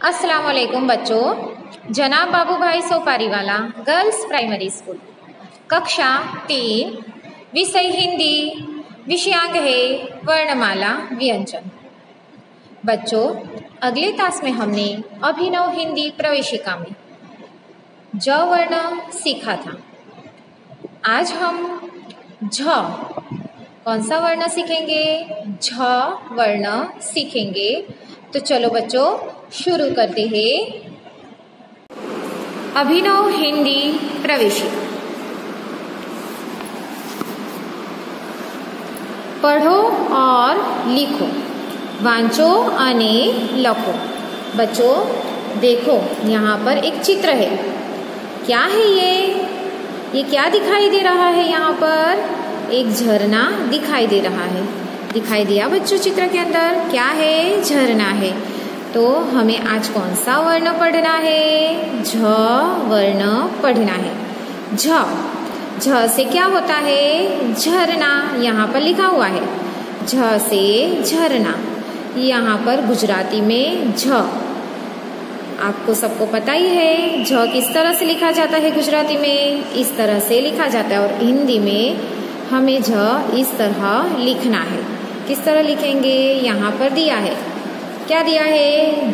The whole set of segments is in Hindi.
अस्सलाम वालेकुम बच्चों। जनाब बाबू भाई सोपारीवाला गर्ल्स प्राइमरी स्कूल, कक्षा 3, विषय हिंदी, विषयांक है वर्णमाला व्यंजन। बच्चों, अगले तास में हमने अभिनव हिंदी प्रवेशिका में ज वर्ण सीखा था। आज हम झ कौन सा वर्ण सीखेंगे? झ वर्ण सीखेंगे। तो चलो बच्चों शुरू करते हैं अभिनव हिंदी प्रवेशिका। पढ़ो और लिखो, वांचो अने लखो। बच्चों देखो, यहाँ पर एक चित्र है। क्या है ये क्या दिखाई दे रहा है? यहाँ पर एक झरना दिखाई दे रहा है। दिखाई दिया बच्चों चित्र के अंदर? क्या है? झरना है। तो हमें आज कौन सा वर्ण पढ़ना है? झ वर्ण पढ़ना है। झ से क्या होता है? झरना। यहाँ पर लिखा हुआ है झ से झरना। यहाँ पर गुजराती में झ, आपको सबको पता ही है झ किस तरह से लिखा जाता है। गुजराती में इस तरह से लिखा जाता है और हिंदी में हमें झ इस तरह लिखना है। किस तरह लिखेंगे? यहाँ पर दिया है। क्या दिया है?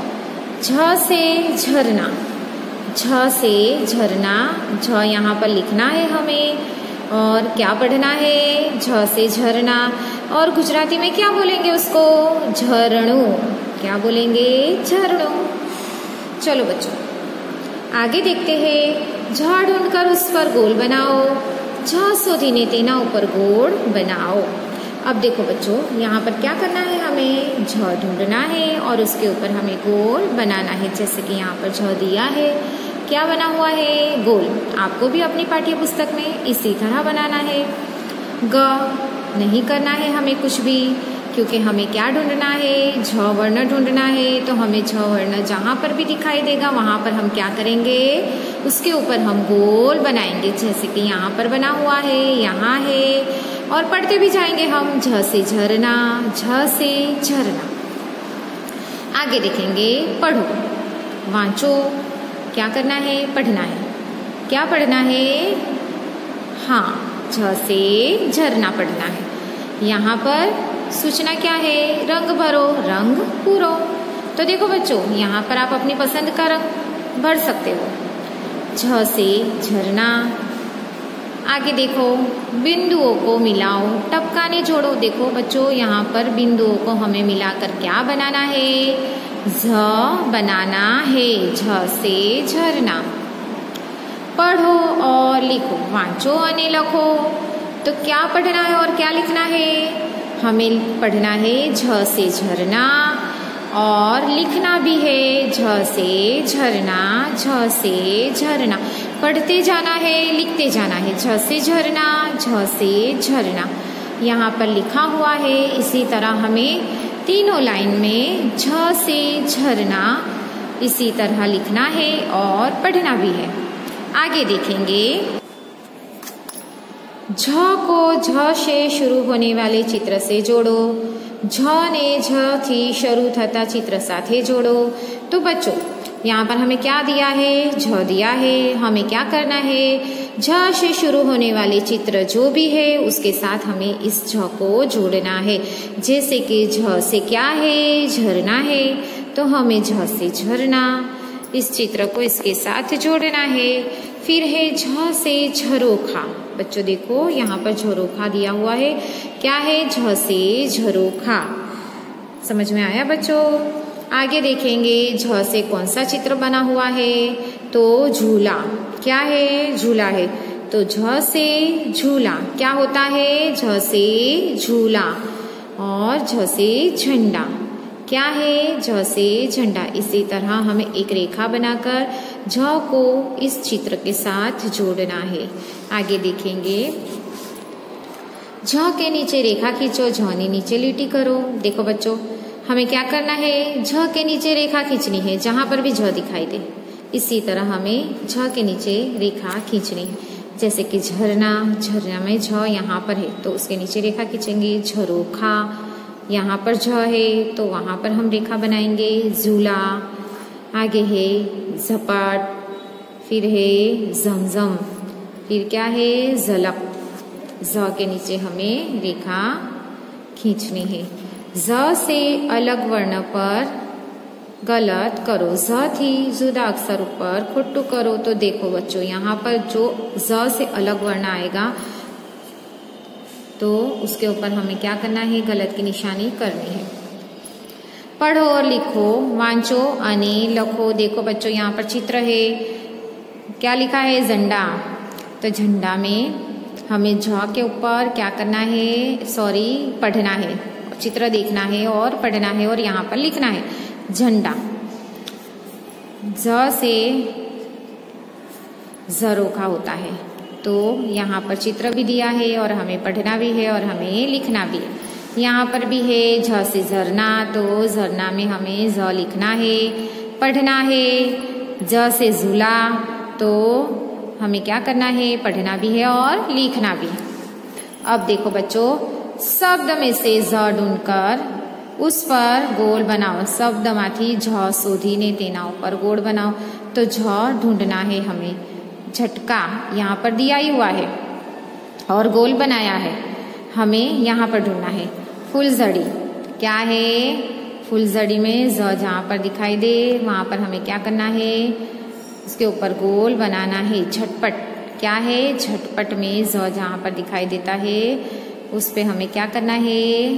झ से झरना। झ से झरना, झ यहाँ पर लिखना है हमें। और क्या पढ़ना है? झ से झरना। और गुजराती में क्या बोलेंगे उसको? झरणु। क्या बोलेंगे? झरणु। चलो बच्चों आगे देखते हैं। झ ढूंढकर उस पर गोल बनाओ, झ शोधीने तेना ऊपर गोल बनाओ। अब देखो बच्चों, यहाँ पर क्या करना है? हमें झ ढूंढना है और उसके ऊपर हमें गोल बनाना है। जैसे कि यहाँ पर झ दिया है, क्या बना हुआ है? गोल। आपको भी अपनी पाठ्य पुस्तक में इसी तरह बनाना है। ग नहीं करना है हमें कुछ भी, क्योंकि हमें क्या ढूंढना है? झ वर्ण ढूंढना है। तो हमें झ वर्ण जहाँ पर भी दिखाई देगा वहाँ पर हम क्या करेंगे? उसके ऊपर हम गोल बनाएंगे। जैसे कि यहाँ पर बना हुआ है, यहाँ है। और पढ़ते भी जाएंगे हम। झ से झरना, झ से झरना। आगे देखेंगे। पढ़ो, वांचो। क्या करना है? पढ़ना है। क्या पढ़ना है? हाँ, झ से झरना पढ़ना है। यहाँ पर सूचना क्या है? रंग भरो, रंग पूरो। तो देखो बच्चों, यहाँ पर आप अपनी पसंद का रंग भर सकते हो। झ से झरना। आगे देखो, बिंदुओं को मिलाओ, टपकाने जोड़ो। देखो बच्चों, यहाँ पर बिंदुओं को हमें मिलाकर क्या बनाना है? झ बनाना है। झ से झरना। पढ़ो और लिखो, वांचो अने लखो। तो क्या पढ़ना है और क्या लिखना है? हमें पढ़ना है झ से झरना और लिखना भी है झ से झरना, झ से झरना। पढ़ते जाना है, लिखते जाना है। झ से झरना, झ से झरना। यहाँ पर लिखा हुआ है। इसी तरह हमें तीनों लाइन में झ से झरना इसी तरह लिखना है और पढ़ना भी है। आगे देखेंगे। झ को झ से शुरू होने वाले चित्र से जोड़ो, झ ने झ थी शुरू थता चित्र साथे जोड़ो। तो बच्चों यहाँ पर हमें क्या दिया है? झ दिया है। हमें क्या करना है? झ से शुरू होने वाले चित्र जो भी है उसके साथ हमें इस झ को जोड़ना है। जैसे कि झ से क्या है? झरना है। तो हमें झ से झरना इस चित्र को इसके साथ जोड़ना है। फिर है झ से झरोखा। बच्चों देखो, यहाँ पर झरोखा दिया हुआ है। क्या है? झ से झरोखा। समझ में आया बच्चों? आगे देखेंगे। झ से कौन सा चित्र बना हुआ है? तो झूला। क्या है? झूला है। तो झ से झूला क्या होता है? झ से झूला। और झ से झंडा। क्या है? झ से झंडा। इसी तरह हमें एक रेखा बनाकर झ को इस चित्र के साथ जोड़ना है। आगे देखेंगे। झ के नीचे रेखा खींचो, झ ने नीचे लिटी करो। देखो बच्चों, हमें क्या करना है? झ के नीचे रेखा खींचनी है जहां पर भी झ दिखाई दे। इसी तरह हमें झ के नीचे रेखा खींचनी है। जैसे कि झरना, झरना में झ यहाँ पर है तो उसके नीचे रेखा खींचेंगे। झरोखा, यहाँ पर झ है तो वहाँ पर हम रेखा बनाएंगे। झूला, आगे है झपट, फिर है जमजम, फिर क्या है झलक। ज के नीचे हमें रेखा खींचनी है। ज से अलग वर्ण पर गलत करो, ज थी जुदा अक्षर ऊपर खुट्टू करो। तो देखो बच्चों, यहाँ पर जो ज से अलग वर्ण आएगा तो उसके ऊपर हमें क्या करना है, गलत की निशानी करनी है। पढ़ो और लिखो, वांचो आणि लखो। देखो बच्चों, यहाँ पर चित्र है, क्या लिखा है, झंडा। तो झंडा में हमें झ के ऊपर क्या करना है, पढ़ना है, चित्र देखना है और पढ़ना है और यहाँ पर लिखना है झंडा। ज से झरोखा होता है, तो यहाँ पर चित्र भी दिया है और हमें पढ़ना भी है और हमें लिखना भी है। यहाँ पर भी है झ से झरना, तो झरना में हमें झ लिखना है, पढ़ना है। ज से झूला, तो हमें क्या करना है, पढ़ना भी है और लिखना भी। अब देखो बच्चों, शब्द में से ज ढूंढकर उस पर गोल बनाओ। शब्द माथी झ शोधीने तेना ऊपर गोल बनाओ। तो झ ढूंढना है हमें, झटका यहाँ पर दिया ही हुआ है और गोल बनाया है, हमें यहाँ पर ढूंढना है। फुलझड़ी क्या है, फुलझड़ी में ज जहाँ पर दिखाई दे वहाँ पर हमें क्या करना है, उसके ऊपर गोल बनाना है। झटपट क्या है, झटपट में ज जहाँ पर दिखाई देता है उस पे हमें क्या करना है,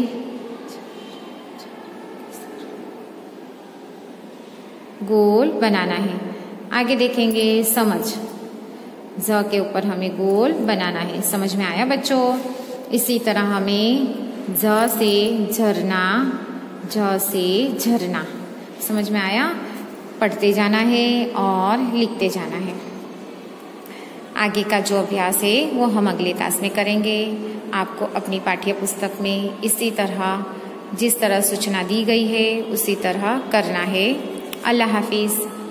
गोल बनाना है। आगे देखेंगे समझ, ज के ऊपर हमें गोल बनाना है। समझ में आया बच्चों? इसी तरह हमें ज से झरना, झ से झरना, समझ में आया? पढ़ते जाना है और लिखते जाना है। आगे का जो अभ्यास है वो हम अगले क्लास में करेंगे। आपको अपनी पाठ्य पुस्तक में इसी तरह, जिस तरह सूचना दी गई है उसी तरह करना है। अल्लाह हाफिज़।